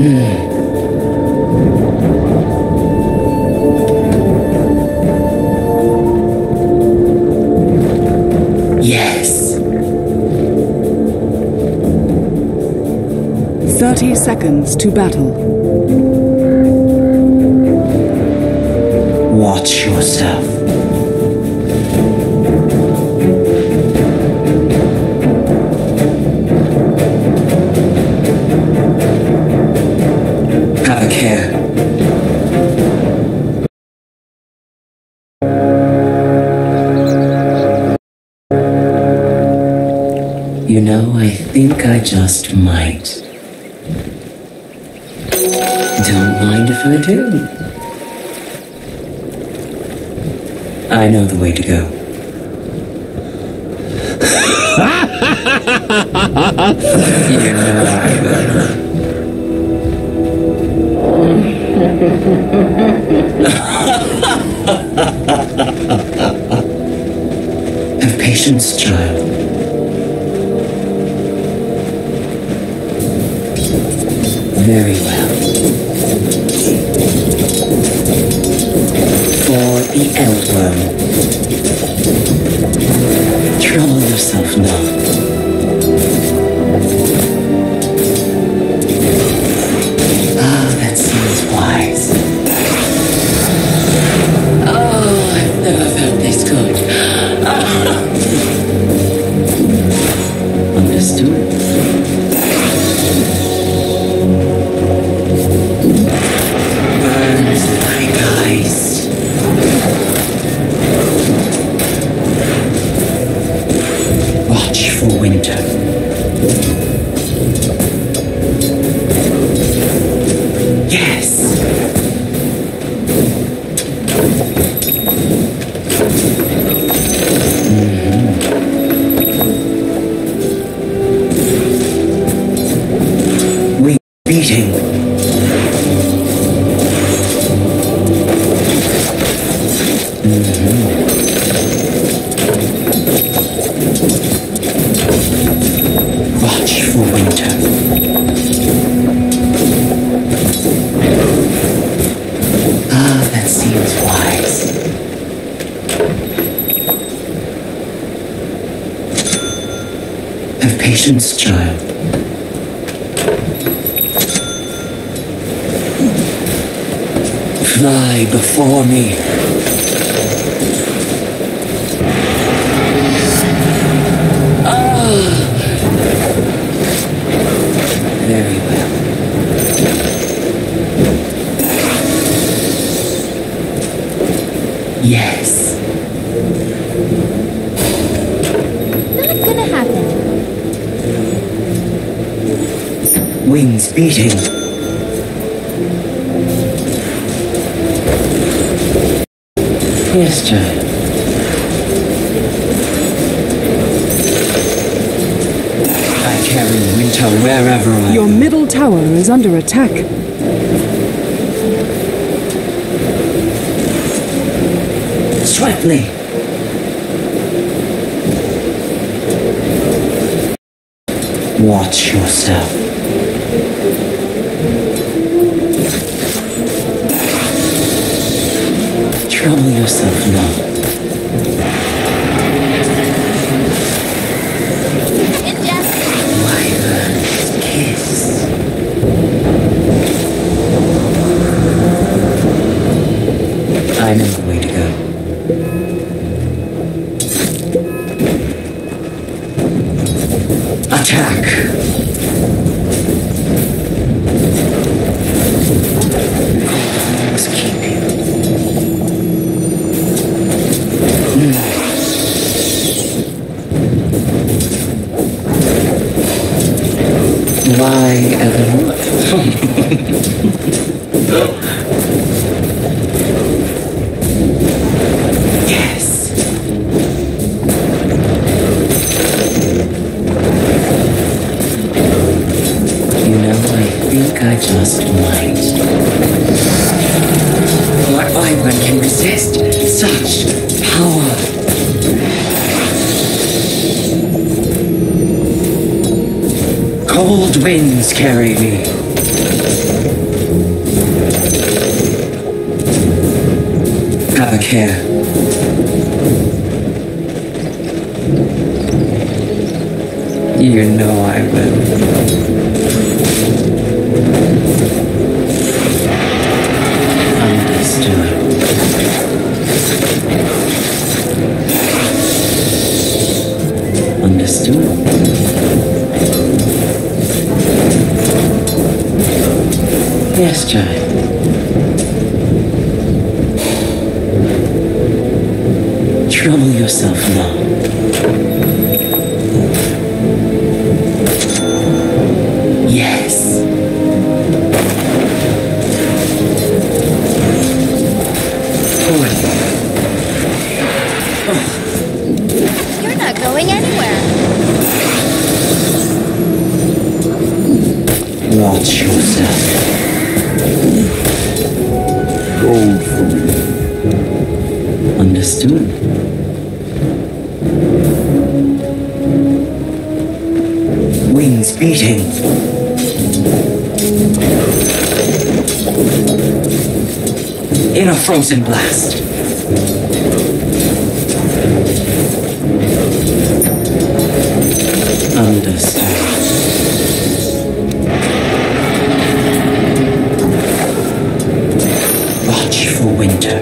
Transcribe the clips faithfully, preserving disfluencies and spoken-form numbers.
Yes. Thirty seconds to battle. Watch yourself. Have a care. You know, I think I just might. Don't mind if I do. I know the way to go. You know I will. Have patience, child. Very well. For the Eldworm. Trouble yourself not. Ah, that seems wise. Oh, I've never felt this good. Ah. Understood. Burns like ice. Watch for winter. Yes. We beating. Mm-hmm. Watch for winter. Ah, that seems wise. Have patience, child. Fly before me. Ah. Very well. Yes. Not gonna happen. Wings beating. Yes, child. I carry winter wherever I Your go. middle tower is under attack. Swiftly. Watch yourself. Trouble yourself not. Wyvern's kiss. I know the way to go. Attack! Let's keep you. Mm. Why, Evan? Yes. You know, I think I just might. What Wyvern can resist such power? Cold winds carry me. Have a care. You know I will. Understood. Understood. Yes, Jai. Trouble yourself not. Yes. Forward. You're not going anywhere. Watch yourself. Gold for me. Understood. Wings beating. In a frozen blast. Understood. Watch for winter.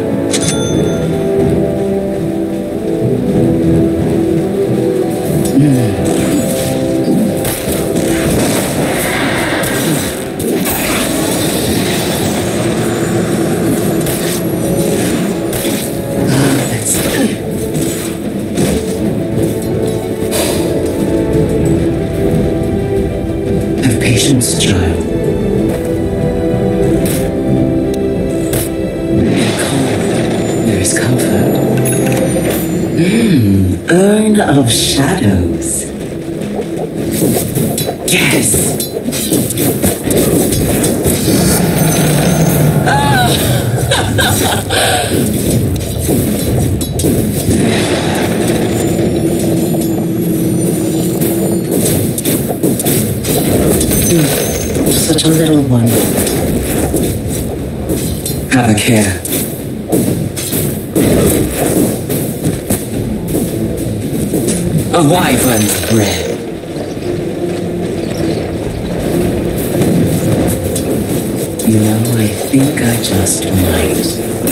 Have patience, child. In cold, there is comfort. Mmm, urn of shadows. Yes. Such a little one. Have a care. A wyvern's bread. You know, I think I just might.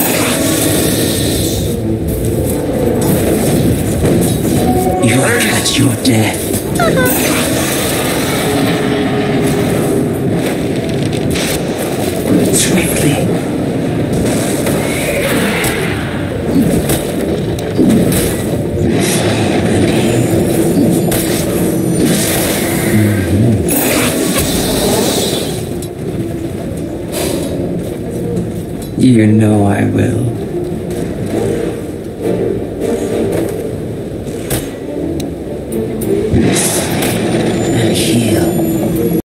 You'll catch your death. Swiftly. You know I will.